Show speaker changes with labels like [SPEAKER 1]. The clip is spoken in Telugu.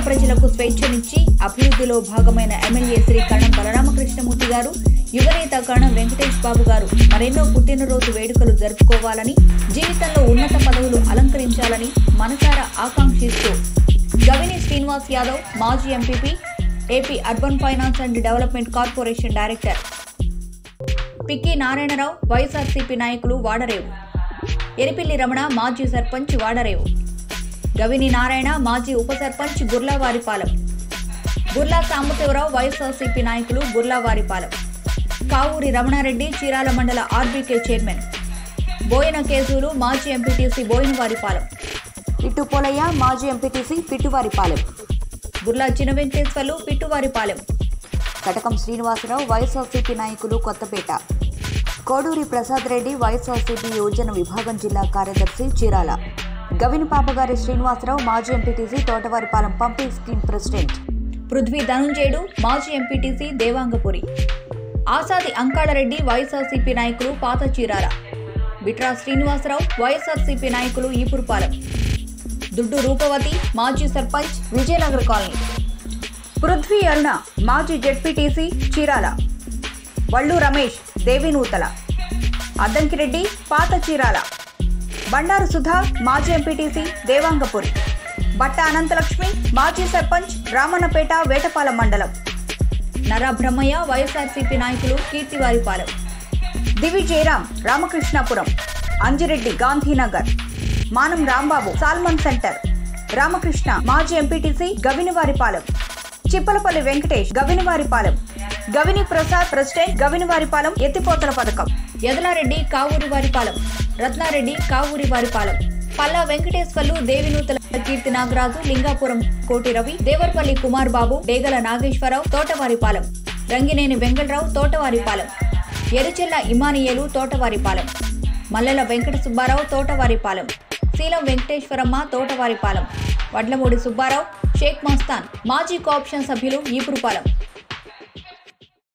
[SPEAKER 1] ప్రజలకు స్వేచ్ఛనిచ్చి అభివృద్ధిలో భాగమైన ఎమ్మెల్యే శ్రీ కరణం బలరామకృష్ణమూర్తి గారు, యువనేత కరణం వెంకటేష్ బాబు గారు మరెన్నో పుట్టినరోజు వేడుకలు జరుపుకోవాలని, జీవితంలో ఉన్నత పదవులు అలంకరించాలని మనసారా ఆకాంక్షిస్తూ గవిని శ్రీనివాస్ యాదవ్, మాజీ MPP, AP urban finance and development corporation director Pikki Narayanarao, YSRCP నాయకులు వాడరేవు, ఎరిపిల్లి రమణ, మాజీ సర్పంచ్ వాడరేవు, గవిని నారాయణ, మాజీ ఉప సర్పంచ్ గుర్లావారిపాలెం, గుర్లా సాంబశివరావు, వైఎస్ఆర్సీపీ నాయకులు గుర్లావారిపాలెం, కావూరి రమణారెడ్డి, చీరాల మండల ఆర్బీకే చైర్మన్, బోయన కేసులు, మాజీ ఎంపీటీసీ బోయినవారిపాలెం, ఇట్టు పోలయ్య, మాజీ ఎంపీటీసీ పిట్టువారిపాలెం, గుర్లా చిన్న వెంకటేశ్వర్లు, పిట్టువారిపాలెం, కటకం శ్రీనివాసరావు, వైఎస్ఆర్సీపీ నాయకులు కొత్తపేట, కోడూరి ప్రసాద్ రెడ్డి, వైఎస్ఆర్సీపీ యువజన విభాగం జిల్లా కార్యదర్శి చీరాల, గవిని పాపగారి శ్రీనివాసరావు, మాజీ ఎంపీటీసీ తోటవారిపాలెం పంపీ స్కీమ్ ప్రెసిడెంట్, పృథ్వీ ధనుంజయుడు, మాజీ ఎంపీటీసీ దేవాంగపురి, ఆసాది అంకాళరెడ్డి, వైఎస్ఆర్సీపీ నాయకులు పాత చీరాల, బిట్రా శ్రీనివాసరావు, వైఎస్ఆర్సీపీ నాయకులు ఈపురుపాలెం, దుడ్డు రూపవతి, మాజీ సర్పంచ్ విజయనగర్ కాలనీ, పృథ్వీ అరుణ, మాజీ జెడ్పీటీసీ చీరాల, వళ్ళు రమేష్, దేవినూతల, అద్దంకిరెడ్డి, పాత చీరాల, బండారు సుధా, మాజీ ఎంపీటీసీ దేవాంగపురి, బట్ట అనంతలక్ష్మి, మాజీ సర్పంచ్ రామన్నపేట వేటపాలెం మండలం, నర బ్రహ్మయ్య, వైఎస్ఆర్సీపీ నాయకులు కీర్తివారిపాలెం, దివి జయరాం, రామకృష్ణాపురం, అంజిరెడ్డి, గాంధీనగర్, మానం రాంబాబు, సాల్మన్ సెంటర్, రామకృష్ణ, మాజీ ఎంపీటీసీ గవినివారిపాలెం, చిప్పలపల్లి వెంకటేష్, గవినివారిపాలెం, గవిని ప్రసాద్, ప్రెసిడెంట్ గవినివారిపాలెం ఎత్తిపోతల పథకం, యదలారెడ్డి, కావూరివారిపాలెం, రత్నారెడ్డి, కావూరివారిపాలెం, పల్లా వెంకటేశ్వర్లు, దేవినూతల, కీర్తి నాగరాజు, లింగాపురం కోటి రవి, దేవరపల్లి కుమార్ బాబు, డేగల నాగేశ్వరరావు, తోటవారిపాలెం, రంగినేని వెంకటరావు, తోటవారిపాలెం, ఎరుచెల్ల ఇమానియేలు, తోటవారిపాలెం, మల్లెల వెంకట సుబ్బారావు, తోటవారిపాలెం, శీలం వెంకటేశ్వరమ్మ, తోటవారిపాలెం, వడ్లమూడి సుబ్బారావు, షేక్ మస్తాన్, మాజీ కోఆప్షన్ సభ్యులు ఈపురుపాలెం.